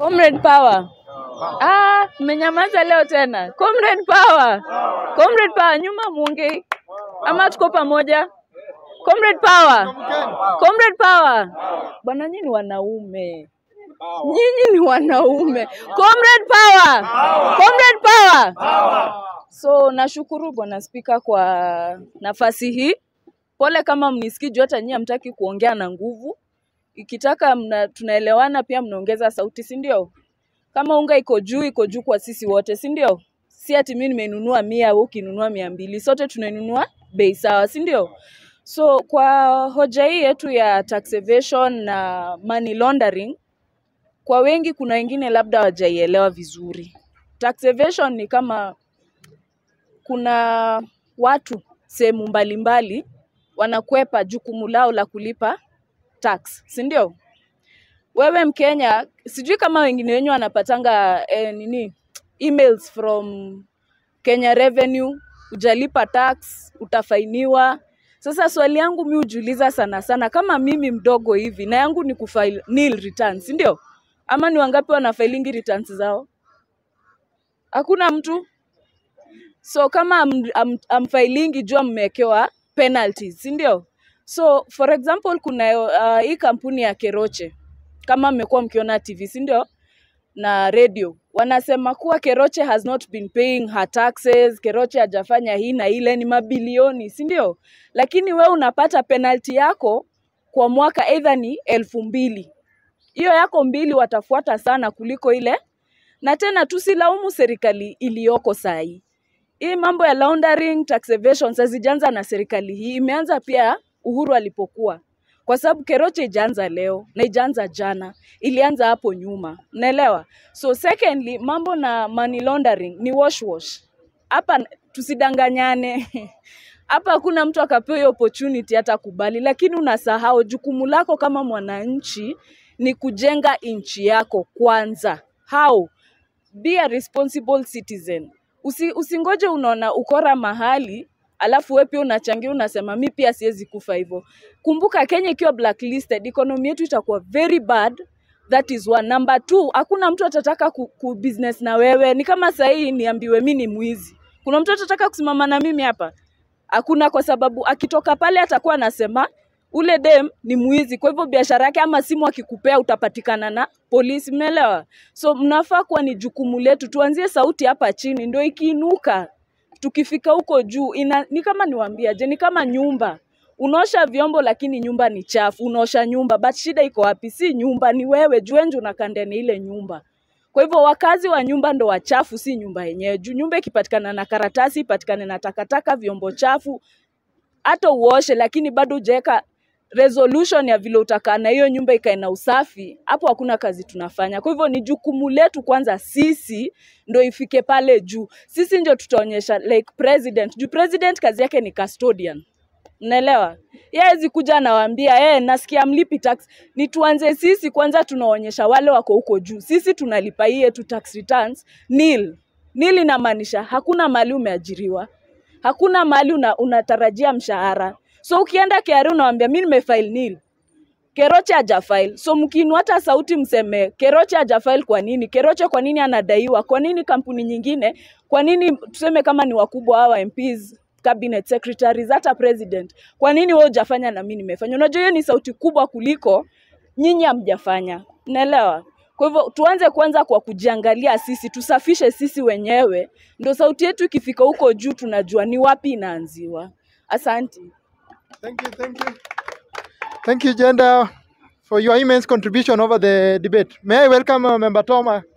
Comrade Power. Mmenyamaza leo tena. Comrade Power. Comrade Power, nyuma muongei. Ama tuko pamoja. Comrade Power. Comrade Power. Bwana nyinyi ni wanaume. Nyinyi ni wanaume. Comrade Power. Comrade Power. So nashukuru Bwana Speaker kwa nafasi hii. Pole kama mnisikiji hata nyinyi hamtaki kuongea na nguvu. Ikitaka tunaelewana pia mnaongeza sauti, si ndio? Kama unga iko juu kwa sisi wote, si ndio? Si ati mimi nimenunua 100 au ukinunua 200, sote tunainunua bei sawa, si ndio? So kwa hoja hii yetu ya tax evasion na money laundering, kwa wengi kuna wengine labda hawajaielewa vizuri. Tax evasion ni kama kuna watu sehemu mbalimbali wanakwepa jukumu lao la kulipa tax, si ndio? Wewe Mkenya, sijui kama wengine wenyu wanapatanga emails from Kenya Revenue, hujalipa tax, utafainiwa. Sasa swali yangu mimi hujiuliza sana kama mimi mdogo hivi na yangu ni kufile nil returns, si ndio? Ama ni wangapi wanafailingi returns zao? Hakuna mtu. So kama amfailingi jua mmekewa penalties, si ndio? So for example kuna hii kampuni ya Keroche, kama mmekuwa mkiona TV, si ndio, na radio, wanasema kuwa Keroche has not been paying her taxes, Keroche hajafanya hii na ile, ni mabilioni, si ndio? Lakini wewe unapata penalty yako kwa mwaka either ni 2,000. Hiyo yako 2 watafuata sana kuliko ile. Na tena tusilaumu serikali iliyoko sahi. Hii mambo ya laundering, tax evasion hazijaanza na serikali hii, imeanza pia Uhuru alipokuwa. Kwa sababu Keroche ijaanza leo na ijaanza jana, ilianza hapo nyuma. Unaelewa? So secondly, mambo na money laundering ni wash. Hapa tusidanganyane. Hapa hakuna mtu akapewa opportunity hata kubali, lakini unasahau jukumu lako kama mwananchi ni kujenga nchi yako kwanza. How? Be a responsible citizen. Usingoje unaona ukora mahali alafu wewe pia unachangia unasema mimi pia siwezi kufa hivyo. Kumbuka Kenya ikiwa blacklisted, economy yetu itakuwa very bad. That is one. Number 2, hakuna mtu atataka ku business na wewe. Ni kama sasa hii niambiwe mimi ni mwizi. Kuna mtu atataka kusimama na mimi hapa? Hakuna, kwa sababu akitoka pale atakuwa anasema ule dem ni mwizi. Kwa hivyo biashara yake ama simu akikupea utapatikana na polisi, mnaelewa? So mnafaa kuwa ni jukumu letu tuanzie sauti hapa chini ndio ikiinuka. Tukifika huko juu ni kama niwaambia je, ni kama nyumba. Unaosha vyombo lakini nyumba ni chafu. Unaosha nyumba but shida iko wapi? Si nyumba, ni wewe. Juenju unakandani ile nyumba. Kwa hivyo wakazi wa nyumba ndo wachafu, si nyumba yenyewe. Juu nyumba ikipatikana na karatasi, ipatikane na takataka, vyombo chafu, hata uoshe lakini bado hujaweka resolution ya vile utakaa na hiyo nyumba ikae na usafi, hapo hakuna kazi tunafanya. Kwa hivyo ni jukumu letu kwanza sisi ndo ifike pale juu. Sisi ndio tutaonyesha like president. Juu president kazi yake ni custodian. Unaelewa? Yeye hawezi kuja anawaambia nasikia mlipi tax. Ni tuanze sisi kwanza tunaonyesha wale wako huko juu. Sisi tunalipa hii yetu tax returns nil. Nil inamaanisha hakuna mali umeajiriwa. Hakuna mali unatarajia mshahara. So ukienda KRA unawaambia mimi nimefile nil. Keroche hajafile. So mkinu hata sauti mseme Keroche hajafile kwa nini? Keroche kwa nini anadaiwa? Kwa nini kampuni nyingine? Kwa nini tuseme kama ni wakubwa hawa MPs, cabinet secretaries, hata president? Kwa nini wewe hujafanya na mimi nimefanya? Unajua hiyo ni sauti kubwa kuliko nyinyi hamjafanya. Unaelewa? Kwa hivyo tuanze kwanza kwa kujiangalia sisi, tusafishe sisi wenyewe. Ndio sauti yetu ikifika huko juu tunajua ni wapi inaanziwa. Asante. Thank you, Jenda, for your immense contribution over the debate. May I welcome Member Toma